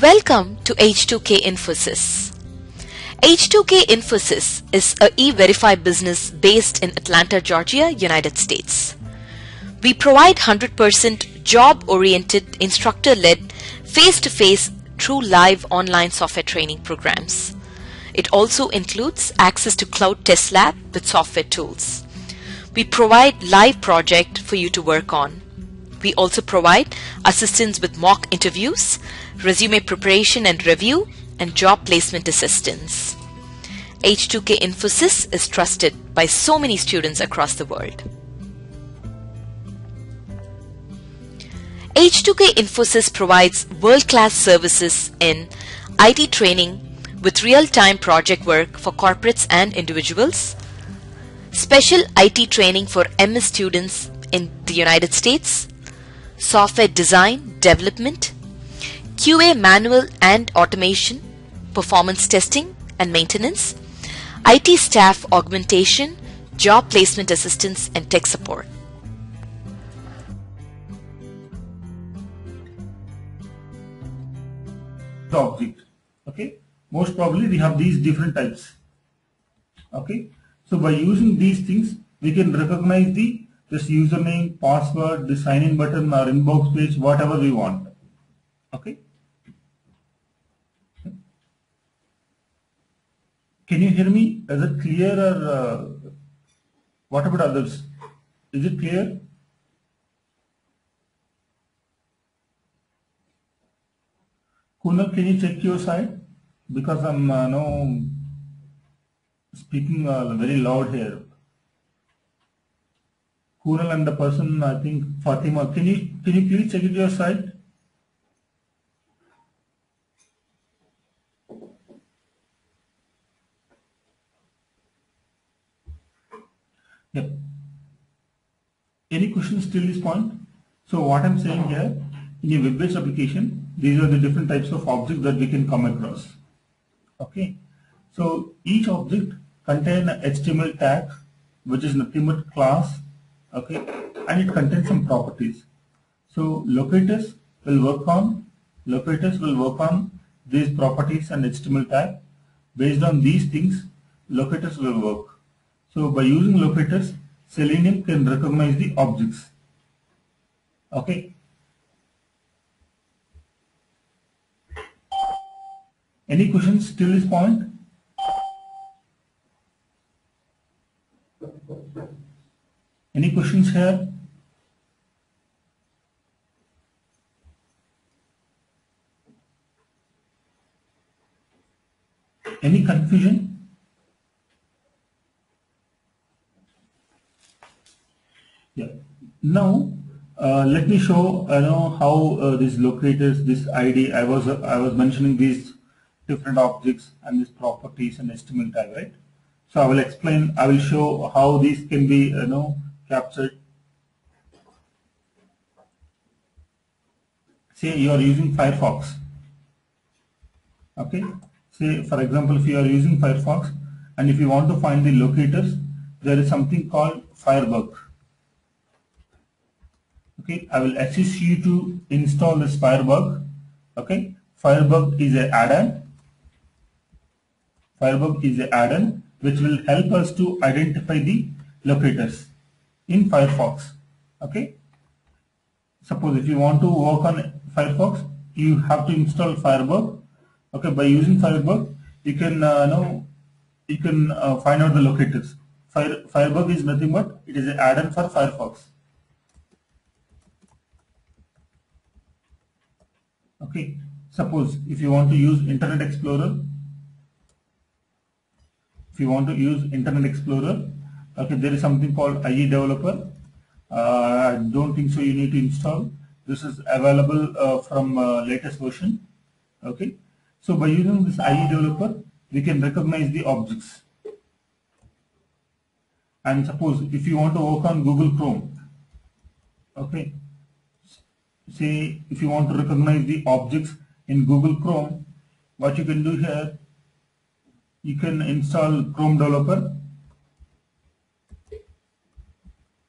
Welcome to H2K Infosys. H2K Infosys is a e-verify business based in Atlanta, Georgia, United States. We provide 100% job-oriented, instructor-led, face-to-face, true live online software training programs. It also includes access to Cloud Test Lab with software tools. We provide live project for you to work on. We also provide assistance with mock interviews, resume preparation and review, and job placement assistance. H2K Infosys is trusted by so many students across the world. H2K Infosys provides world-class services in IT training with real-time project work for corporates and individuals, special IT training for MS students in the United States, software design, development, QA manual and automation, performance testing and maintenance, IT staff augmentation, job placement assistance, and tech support. Object. Okay, most probably we have these different types. Okay, so by using these things we can recognize this username, password, the sign in button or inbox page, whatever we want. Okay, can you hear me? Is it clear, or what about others? Is it clear? Kunal, can you check your side? Because I'm speaking very loud here. Kunal and the person, I think Fatima, can you please check it your side? Yep. Any questions till this point? So what I'm saying here, in a web-based application, these are the different types of objects that we can come across. Okay. So each object contains an HTML tag, which is nothing but class. Okay, and it contains some properties. So locators will work on these properties and HTML tag. Based on these things, locators will work. So by using locators, Selenium can recognize the objects. Okay. Any questions till this point? Any questions here? Any confusion? Yeah. Now let me show how these locators, this ID. I was mentioning these different objects and these properties and HTML tag, right? So I will explain. I will show how these can be captured. Say you are using Firefox. Okay. Say for example, if you are using Firefox and if you want to find the locators, there is something called Firebug. Okay, I will assist you to install this Firebug. Okay, Firebug is an add-on. Firebug is an add-on which will help us to identify the locators in Firefox. Okay, suppose if you want to work on Firefox, you have to install Firebug. Okay, by using Firebug, you can find out the locators. Firebug is nothing but it is an add-on for Firefox. Okay, suppose if you want to use Internet Explorer, okay, there is something called IE Developer. I don't think so you need to install. This is available from latest version. Okay, so by using this IE Developer, we can recognize the objects. And suppose if you want to work on Google Chrome, okay, say if you want to recognize the objects in Google Chrome, what you can do here, you can install Chrome Developer.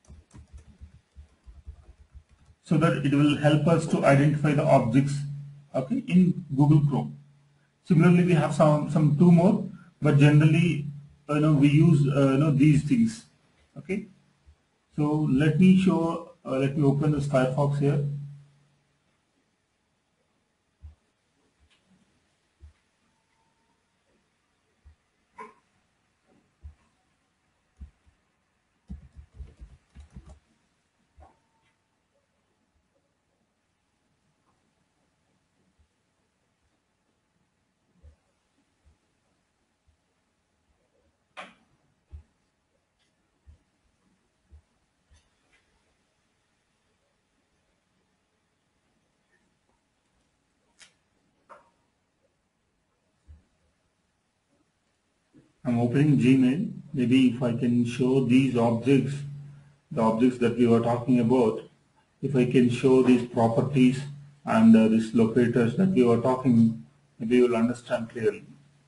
So that it will help us to identify the objects okay, in Google Chrome. Similarly, we have some two more, but generally, we use these things. Okay. So let me show. Let me open this Firefox here. I'm opening Gmail. Maybe if I can show these objects, the objects that we were talking about, if I can show these properties and these locators that we were talking, maybe you will understand clearly.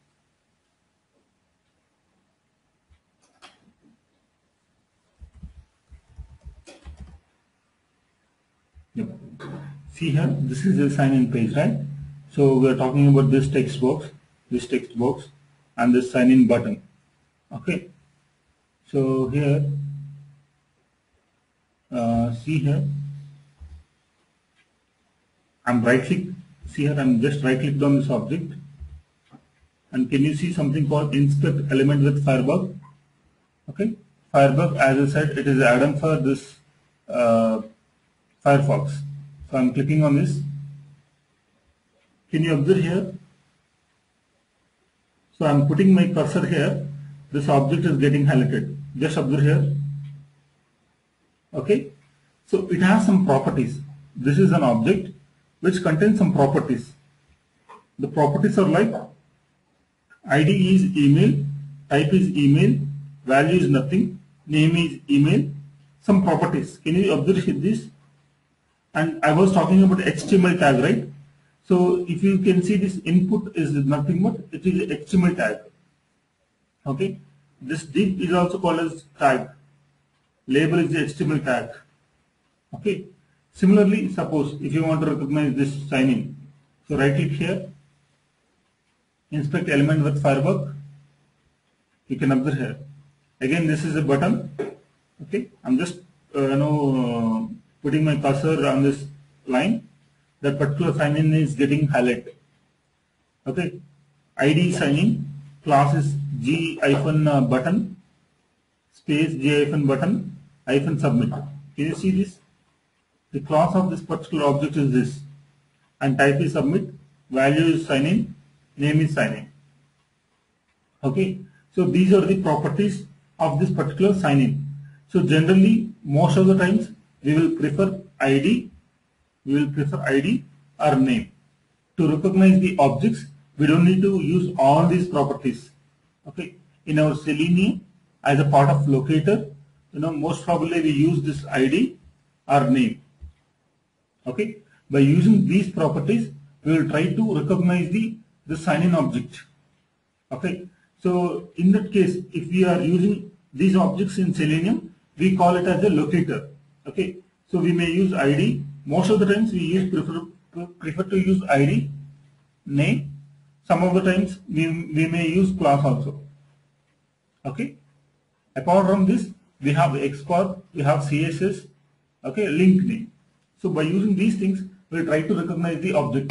Yep. See here, this is the sign-in page, right? So we are talking about this text box, and this sign-in button. Okay. So here, see here, I'm right-click. See here, I'm just right-clicked on this object, and can you see something called Inspect Element with Firebug? Okay, Firebug, as I said, it is an add-on for this Firefox. So I'm clicking on this. Can you observe here? So I'm putting my cursor here. This object is getting highlighted. Just observe here. Okay. So it has some properties. This is an object which contains some properties. The properties are like ID is email, type is email, value is nothing, name is email, some properties. Can you observe this? And I was talking about HTML tag, right? So if you can see, this input is nothing but it is HTML tag. Okay. This div is also called as tag. Label is the HTML tag. Okay. Similarly, suppose if you want to recognize this sign in, so right click here, inspect element with Firebug. You can observe here. Again, this is a button. Okay. I'm just putting my cursor on this line. That particular sign in is getting highlighted. Okay. ID sign in, class is G-button, space G-button, -submit. Can you see this? The class of this particular object is this, and type is submit, value is sign in, name is sign in. Okay. So these are the properties of this particular sign in. So generally, most of the times we will prefer ID or name. To recognize the objects, we don't need to use all these properties. Okay. In our Selenium, as a part of locator, most probably we use this ID or name. Okay. By using these properties, we will try to recognize the sign-in object. Okay. So in that case, if we are using these objects in Selenium, we call it as a locator. Okay. So we may use ID. Most of the times we prefer to use ID, name. Some of the times we may use class also. Okay. Apart from this, we have XPath, we have CSS, okay, link name. So by using these things, we'll try to recognize the object.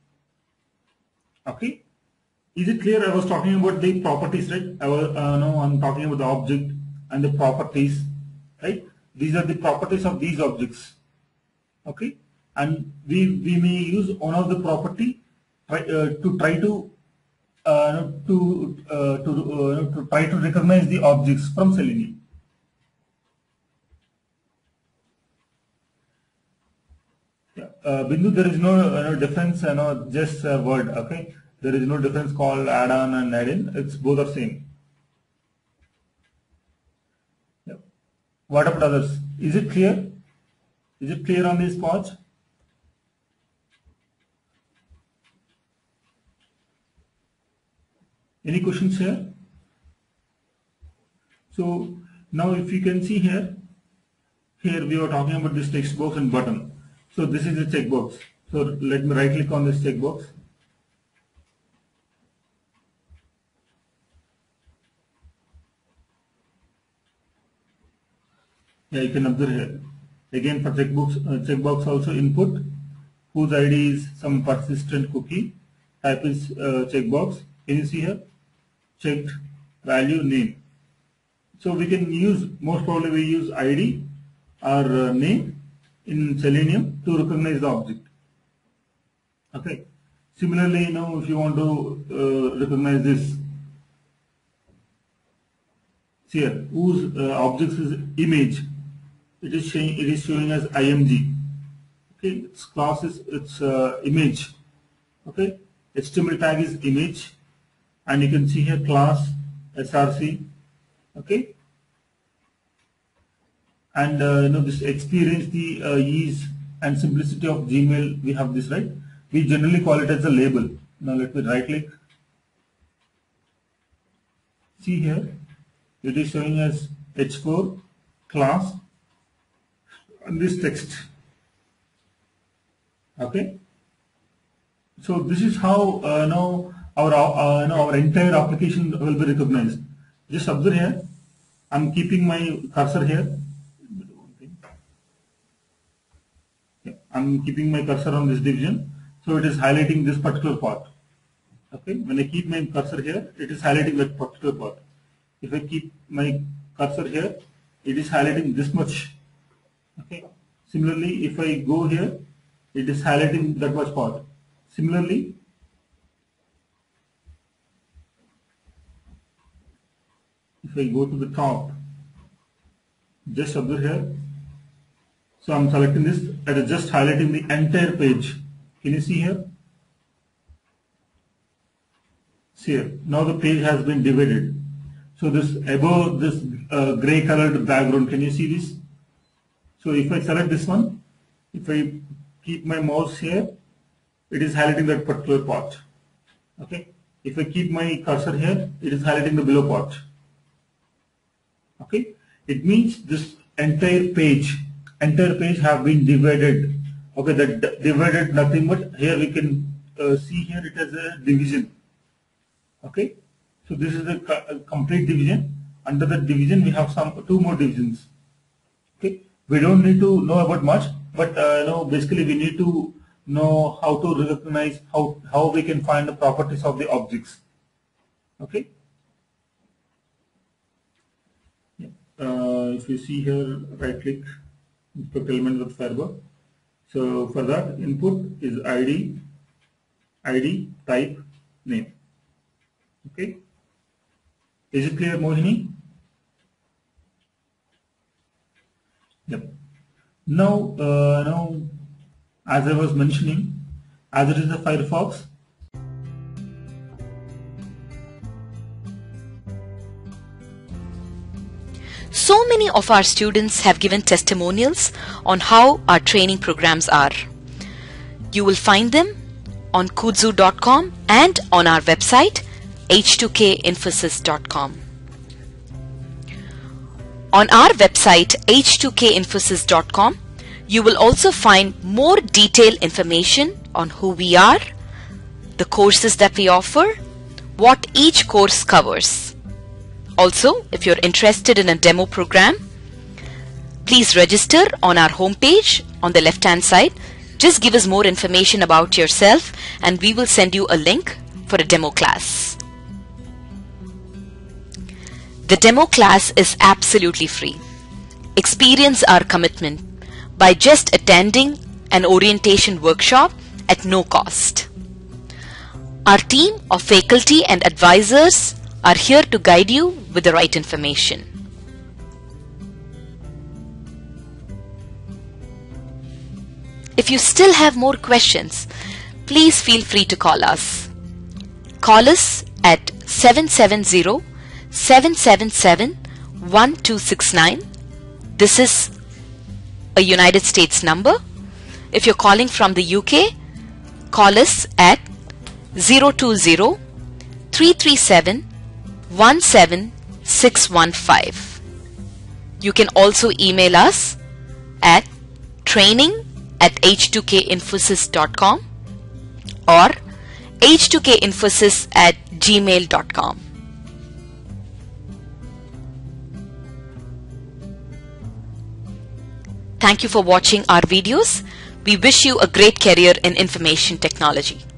Okay. Is it clear? I was talking about the properties, right? I'm talking about the object and the properties, right? These are the properties of these objects. Okay, and we may use one of the property to try to recognize the objects from Selenium. Yeah. Bindu, there is no difference, just a word. Okay, there is no difference called add-on and add-in. It's both are same. Yeah. What about others? Is it clear? Is it clear on this part? Any questions here? So now if you can see here we are talking about this text box and button. So this is the checkbox. So let me right click on this checkbox. Yeah, you can observe here. Again for checkbox also input, whose ID is some persistent cookie, type is checkbox. Can you see here? Checked, value, name. So we can use, most probably we use ID or name in Selenium to recognize the object. Okay. Similarly, if you want to recognize this, see here, whose objects is image. It is showing as img. Okay, its class is image. Okay, HTML tag is image, and you can see here class src. Okay, and this experience, the ease and simplicity of Gmail. We have this, right? We generally call it as a label. Now let me right click. See here, it is showing as h4 class and this text. Okay, so this is how now our entire application will be recognized. Just observe here. I'm keeping my cursor here. Yeah, I'm keeping my cursor on this division, so it is highlighting this particular part. Okay, when I keep my cursor here, it is highlighting that particular part. If I keep my cursor here, it is highlighting this much. Okay. Similarly, if I go here, it is highlighting that much part. Similarly, if I go to the top, just observe here. So I'm selecting this, and it's just highlighting the entire page. Can you see here? See here. Now the page has been divided. So this above this gray colored background, can you see this? So if I select this one, if I keep my mouse here, it is highlighting that particular part. Okay. If I keep my cursor here, it is highlighting the below part. Okay. It means this entire page have been divided. Okay, that divided nothing but here we can see here it as a division. Okay. So this is a complete division. Under that division, we have two more divisions. Okay. We don't need to know about much, but basically we need to know how to recognize how we can find the properties of the objects. Okay. Yeah. If you see here, right click, inspect element with Fireball. So for that, input is ID, type, name. Okay. Is it clear, Mohini? Yep. Now, as I was mentioning, as it is the Firefox, So many of our students have given testimonials on how our training programs are. You will find them on kudzu.com and on our website h2kinfosys.com. On our website h2kinfosys.com, you will also find more detailed information on who we are, the courses that we offer, what each course covers. Also, if you're interested in a demo program, please register on our homepage on the left-hand side. Just give us more information about yourself and we will send you a link for a demo class. The demo class is absolutely free. Experience our commitment by just attending an orientation workshop at no cost. Our team of faculty and advisors are here to guide you with the right information. If you still have more questions, please feel free to call us. Call us at 770-777-1269. This is a United States number. If you're calling from the UK, call us at 020-337-17615. You can also email us at training h2kinfosys.com or h2kinfosys@gmail.com. Thank you for watching our videos. We wish you a great career in information technology.